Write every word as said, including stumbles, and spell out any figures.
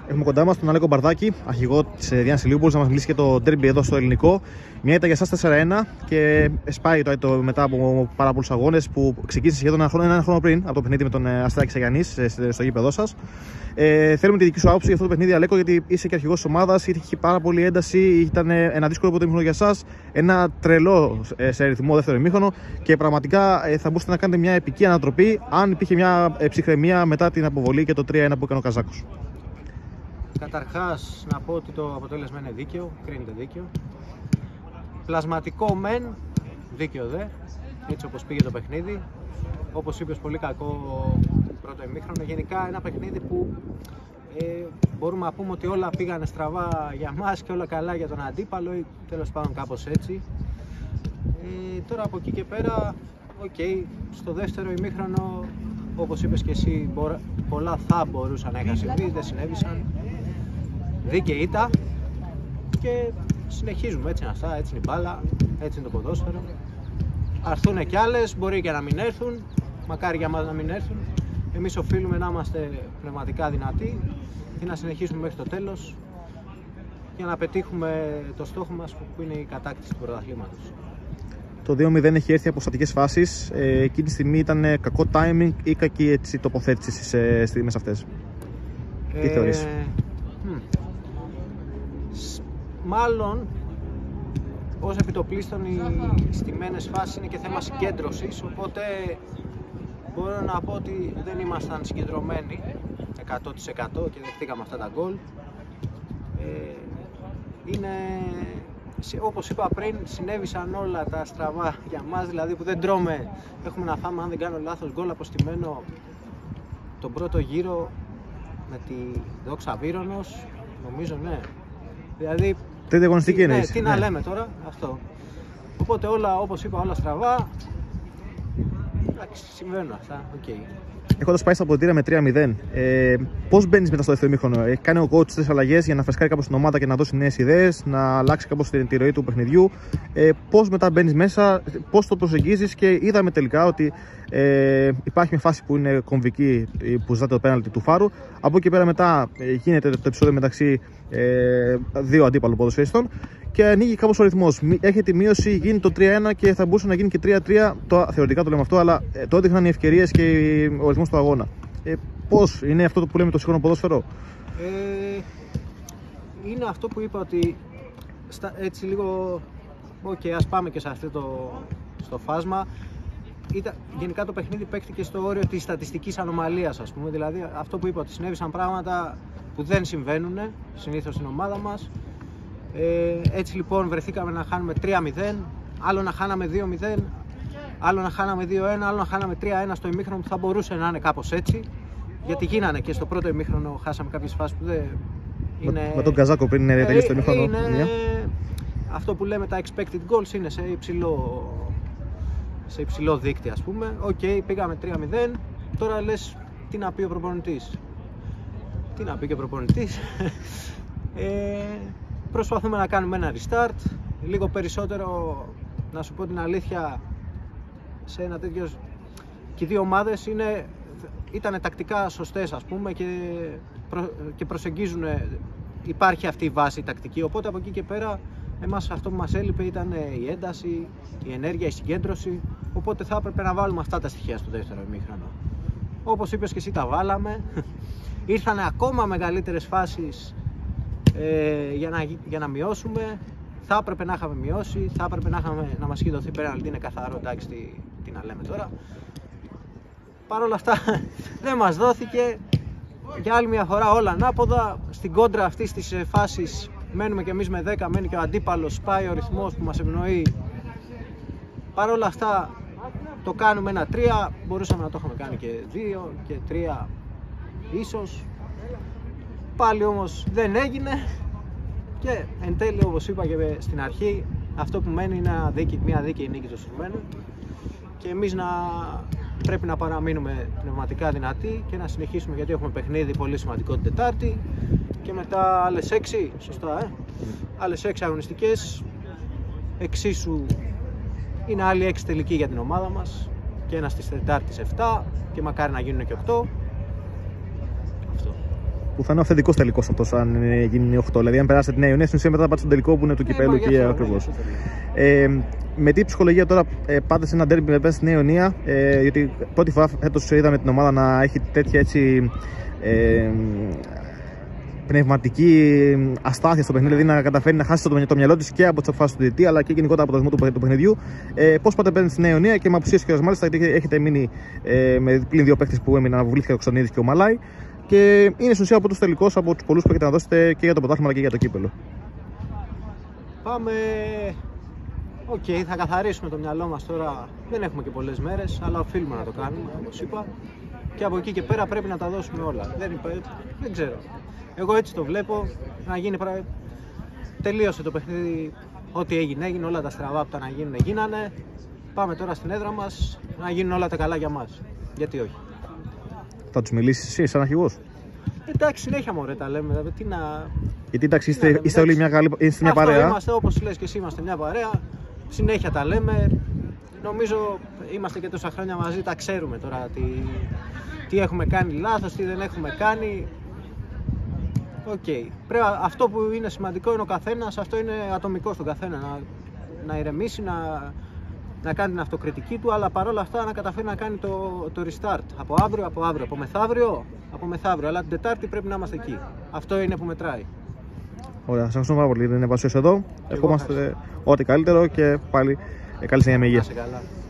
Έχουμε κοντά μας τον Αλέκο Μπαρδάκη, αρχηγό της Διάννης Ηλιούπολης, να μας μιλήσει και το ντέρμπι εδώ στο ελληνικό. Μια ήττα για εσάς τέσσερα ένα και σπάει το, το μετά από πάρα πολλούς αγώνες που ξεκίνησε σχεδόν ένα χρόνο, ένα χρόνο πριν από το παιχνίδι με τον Αστέρα Κηξαγιαννής στο γήπεδό σας. Ε, θέλουμε τη δική σου άποψη για αυτό το παιχνίδι, Αλέκο, γιατί είσαι και αρχηγός της ομάδας, είχε πάρα πολύ ένταση, ήταν ένα δύσκολο πρώτο ημίχρονο για εσάς, ένα τρελό σε ρυθμό δεύτερο ημίχρονο και πραγματικά θα μπορούσατε να κάνετε μια επική ανατροπή αν υπήρχε μια ψυχραιμία μετά την αποβολή και το τρία ένα που έκανε ο Καζάκος. Καταρχάς να πω ότι το αποτέλεσμα είναι δίκαιο, κρίνεται δίκαιο. Πλασματικό μεν, δίκαιο δε, έτσι όπως πήγε το παιχνίδι. Όπως είπες, πολύ κακό πρώτο ημίχρονο. Γενικά ένα παιχνίδι που ε, μπορούμε να πούμε ότι όλα πήγανε στραβά για μας και όλα καλά για τον αντίπαλο ή τέλος πάντων κάπως έτσι. Ε, τώρα από εκεί και πέρα, οκ, okay, στο δεύτερο ημίχρονο, όπως είπες και εσύ, πολλά θα μπορούσαν να είχαν συμβεί, δεν συνέβησαν. Δίκαιη ήττα και συνεχίζουμε, έτσι είναι αυτά, έτσι είναι η μπάλα, έτσι είναι το ποδόσφαιρο. Αρθούν κι άλλες, μπορεί και να μην έρθουν, μακάρι για μας να μην έρθουν. Εμείς οφείλουμε να είμαστε πνευματικά δυνατοί και να συνεχίσουμε μέχρι το τέλος για να πετύχουμε το στόχο μας που είναι η κατάκτηση του πρωταθλήματος. Το δύο μηδέν έχει έρθει από στατικές φάσεις, ε, εκείνη τη στιγμή ήταν κακό timing ή κακή έτσι, τοποθέτηση στις ε, στιγμές αυτές? Τι ε, θεωρείς? Hm. Μάλλον, ως επιτοπλίστων οι στημένες φάσεις είναι και θέμα συγκέντρωσης, οπότε μπορώ να πω ότι δεν ήμασταν συγκεντρωμένοι εκατό τοις εκατό και δεχτήκαμε αυτά τα γκολ. Ε, είναι, όπως είπα πριν, συνέβησαν όλα τα στραβά για μας, δηλαδή που δεν τρώμε, έχουμε να φάμε, αν δεν κάνω λάθος, γκολ αποστημένο τον πρώτο γύρο με τη Δόξα Βύρονος, νομίζω, ναι. Δηλαδή, τρίτη αγωνιστική είναι. Ναι, τι να ναι. λέμε τώρα, αυτό. Οπότε όλα, όπως είπα, όλα στραβά. Εντάξει, συμβαίνουν αυτά, οκ. Okay. Έχοντας πάει στα αποδυτήρια με τρία μηδέν, ε, πώς μπαίνεις μετά στο δεύτερο ημίχρονο? Έχει κάνει ο coach τρεις αλλαγές για να φρεσκάρει κάπως την ομάδα και να δώσει νέες ιδέες, να αλλάξει κάπως τη, τη ροή του παιχνιδιού. Ε, πώς μετά μπαίνεις μέσα, πώς το προσεγγίζεις? Και είδαμε τελικά ότι ε, υπάρχει μια φάση που είναι κομβική, που ζητάτε το πέναλτι του Φάρου. Από εκεί πέρα μετά ε, γίνεται το επεισόδιο μεταξύ ε, δύο αντίπαλων ποδοσφαιριστών και ανοίγει κάπως ο ρυθμός. Έχετε μείωση, γίνει το τρία ένα και θα μπορούσε να γίνει και τρία τρία. Το, θεωρητικά το λέμε αυτό, αλλά ε, το έδειχναν οι ευκαιρίες και ο ρυθμός του αγώνα. Ε, πώς είναι αυτό που λέμε το σύγχρονο ποδόσφαιρο? Ε, είναι αυτό που είπα, ότι στα, έτσι λίγο. Οκ, okay, ας πάμε και σε αυτό το στο φάσμα. Ήταν, γενικά το παιχνίδι παίχτηκε στο όριο της στατιστικής ανομαλίας, ας πούμε. Δηλαδή αυτό που είπα, ότι συνέβησαν πράγματα που δεν συμβαίνουν συνήθως στην ομάδα μας. Ε, έτσι λοιπόν βρεθήκαμε να χάνουμε τρία μηδέν, άλλο να χάναμε δύο μηδέν, άλλο να χάναμε δύο ένα, άλλο να χάναμε τρία ένα στο ημίχρονο, που θα μπορούσε να είναι κάπως έτσι. Γιατί γίνανε και στο πρώτο ημίχρονο, χάσαμε κάποιες φάσεις που δεν είναι. Με τον Καζάκο πριν είναι τελείως το ημίχρονο. Είναι... Αυτό που λέμε τα expected goals είναι σε υψηλό, σε υψηλό δείκτη, ας πούμε. Οκ, okay, πήγαμε τρία μηδέν, τώρα λες τι να πει ο προπονητής. Τι να πει και ο προπονητής. ε, προσπαθούμε να κάνουμε ένα restart, λίγο περισσότερο, να σου πω την αλήθεια, σε ένα τέτοιο. Και οι δύο ομάδες είναι, ήταν τακτικά σωστές, ας πούμε, και, προ, και προσεγγίζουν, υπάρχει αυτή η βάση τακτική, οπότε από εκεί και πέρα εμάς αυτό που μας έλειπε ήταν η ένταση, η ενέργεια, η συγκέντρωση, οπότε θα έπρεπε να βάλουμε αυτά τα στοιχεία στο δεύτερο ημίχρονο. Όπως είπες και εσύ, τα βάλαμε, ήρθαν ακόμα μεγαλύτερες φάσεις ε, για, να, για να μειώσουμε, θα έπρεπε να είχαμε μειώσει, θα έπρεπε να, είχαμε, να μας είχε δοθεί πέναλτι, είναι καθαρό, εντάξει, τι, τι να λέμε τώρα. Παρ' όλα αυτά δεν μας δόθηκε, για άλλη μια φορά όλα ανάποδα, στην κόντρα αυτής της φάσης μένουμε και εμείς με δέκα, μένει και ο αντίπαλος, πάει ο ρυθμός που μας ευνοεί. Παρ' όλα αυτά το κάνουμε ένα τρία, μπορούσαμε να το είχαμε κάνει και δύο και τρία ίσως. Πάλι όμως δεν έγινε και εν τέλει, όπως είπα και στην αρχή, αυτό που μένει είναι μια δίκαιη νίκη του Σουρμένου και εμείς να πρέπει να παραμείνουμε πνευματικά δυνατοί και να συνεχίσουμε, γιατί έχουμε παιχνίδι πολύ σημαντικό την Τετάρτη και μετά άλλες έξι, σωστά, ε? άλλες έξι αγωνιστικές, εξίσου είναι άλλοι έξι τελικοί για την ομάδα μας και ένα στις Τετάρτης εφτά και μακάρι να γίνουν και οκτώ. Αυτό. που θα είναι ο αυθεντικός τελικός αυτός, αν γίνει οκτώ. Δηλαδή, αν περάσετε τη Νέα Ιωνία, στην ουσία μετά θα πάτε στον τελικό που είναι του κυπέλου και ακριβώς. Ε, με τι ψυχολογία τώρα ε, πάτε σε ένα ντέρμπι με πέντε στη Νέα Ιωνία, ε, γιατί πρώτη φορά φέτος είδαμε την ομάδα να έχει τέτοια έτσι. Ε, πνευματική αστάθεια στο παιχνίδι, δηλαδή να καταφέρει να χάσει το, το μυαλό τη και από τι αποφάσει του διαιτητή αλλά και γενικότερα από το δεσμό του, του παιχνιδιού. Ε, Πώ πάτε πέντε στη Νέα Ιωνία και με απουσίες και μάλιστα έχετε μείνει ε, με πλην δύο παίχτες που έμειναν, Βουλήθηκα ο Κωνσταντινίδης και ο Μαλάι. Και είναι στην ουσία από του τελικούς από του πολλούς που έχετε να δώσετε και για το πρωτάθλημα αλλά και για το κύπελο. Πάμε. Οκ, okay, θα καθαρίσουμε το μυαλό μας τώρα. Δεν έχουμε και πολλές μέρες, αλλά οφείλουμε να το κάνουμε, όπως είπα. Και από εκεί και πέρα πρέπει να τα δώσουμε όλα. Δεν, υπέ... δεν ξέρω. Εγώ έτσι το βλέπω. Να γίνει πρα... Τελείωσε το παιχνίδι. Ό,τι έγινε, έγινε. Όλα τα στραβά που ήταν να γίνουν, γίνανε. Πάμε τώρα στην έδρα μας να γίνουν όλα τα καλά για μας. Γιατί όχι. Θα τους μιλήσεις εσύ, σαν αρχηγός? Εντάξει, συνέχεια μωρέ τα λέμε. Δηλαδή, τι να... Γιατί εντάξει, είστε, λέμε, είστε όλοι μια, καλή... είστε μια παρέα. Είμαστε, όπως λες και εσύ, είμαστε μια παρέα. Συνέχεια τα λέμε. Νομίζω είμαστε και τόσα χρόνια μαζί, τα ξέρουμε τώρα τι, τι έχουμε κάνει λάθος, τι δεν έχουμε κάνει. Οκ. Okay. Αυτό που είναι σημαντικό είναι ο καθένας, αυτό είναι ατομικό στον καθένα. Να, να ηρεμήσει, να, να κάνει την αυτοκριτική του, αλλά παρόλα αυτά να καταφέρει να κάνει το, το restart. Από αύριο, από αύριο, από μεθαύριο, από μεθαύριο. Αλλά την Τετάρτη πρέπει να είμαστε εκεί. Αυτό είναι που μετράει. Ωραία, σας ευχαριστώ πάρα πολύ. Δεν είναι εδώ. Ευχόμαστε ό,τι καλύτερο και πάλι καλή συνέχεια με υγεία.